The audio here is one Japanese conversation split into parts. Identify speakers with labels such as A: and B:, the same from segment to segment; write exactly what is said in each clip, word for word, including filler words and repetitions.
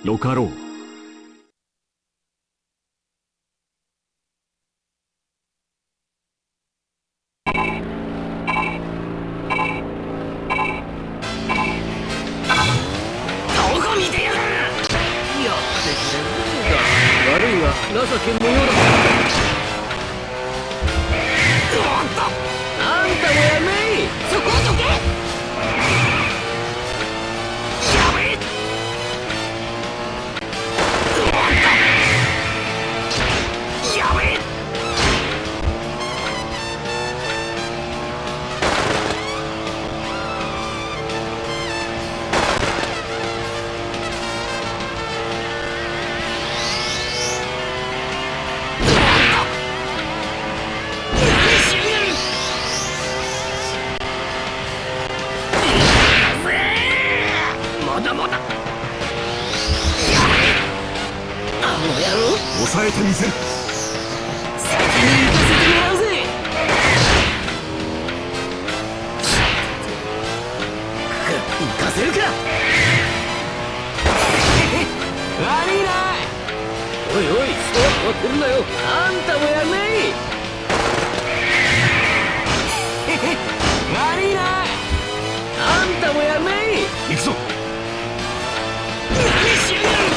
A: よかろう。
B: 情け無用だ。あんたもやめい。
C: そこをどけ。やめ。やめ。
A: 抑えてみせる。
B: 先に行かせてもらうぜ。行かせるか。悪いな。おいおい、そう慌てるなよ。あんたもやめい。悪いな。あんたもやめい。
A: 行くぞ。
C: 何しやがる。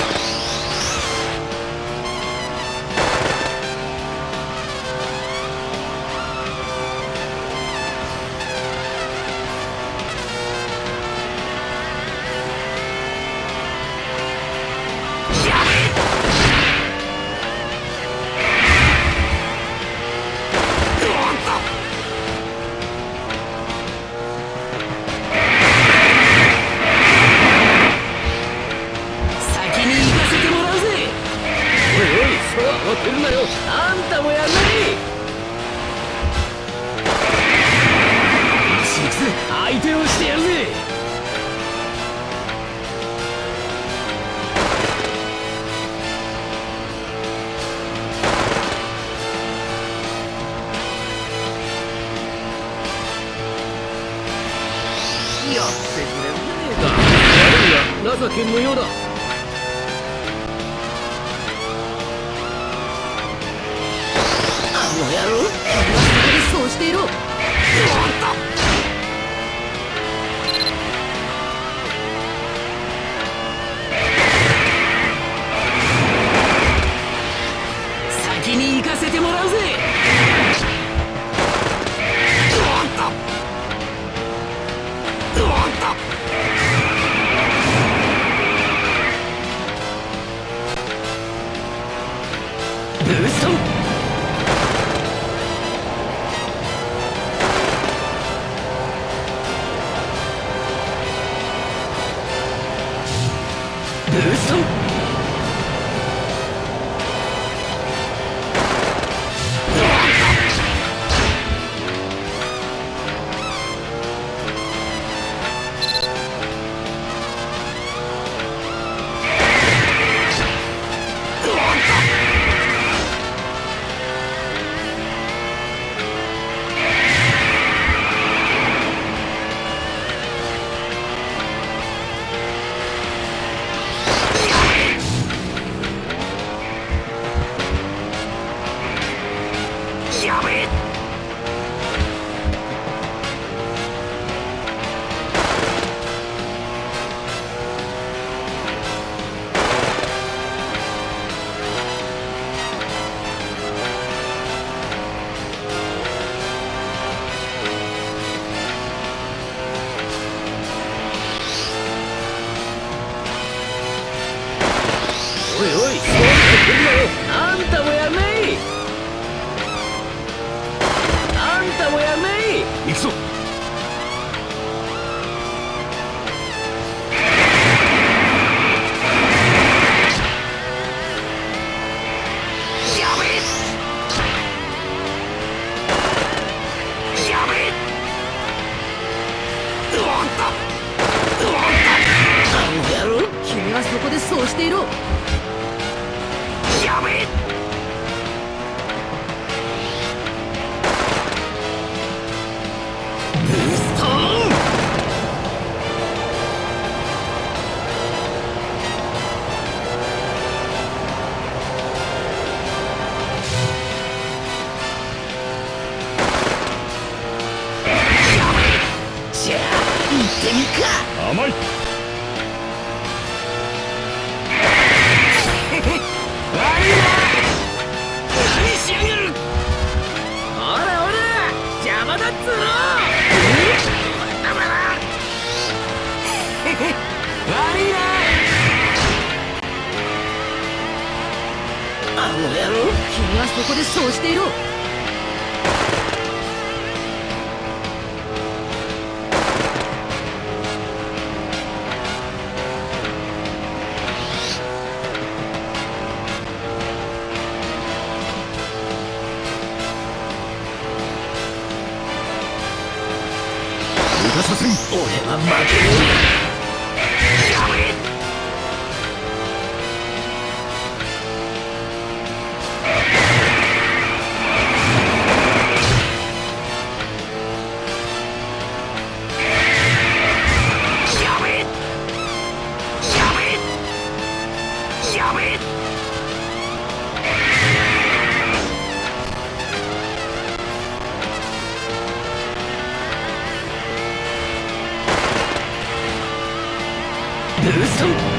B: 慌てるなよ。あんたもやめい。相手をしてやるぜ。やってくれるじゃねえか。悪いが情け無用だ。あの野郎、そうしていろ。先に行かせてもらうぜ。ブーストン。ブーストン。
C: やめ。
B: おいおい、そうやってるなよ。あんたもやめい。あんたもやめい。
A: 行くぞ。
C: やめ。やめ。
B: あの野郎、君はそこでそうしていろ。
C: やめ。
B: ブーストン。
C: か。甘い。
B: 悪いな。
C: 何しやがる。
B: ほらほら邪魔だっつうの。
C: ダメだ。
B: 悪いな。
C: あの野郎。
A: 君はそこでそうしていろ。
C: 逃がさせん。俺は負けねえ。やめ。
B: ブースト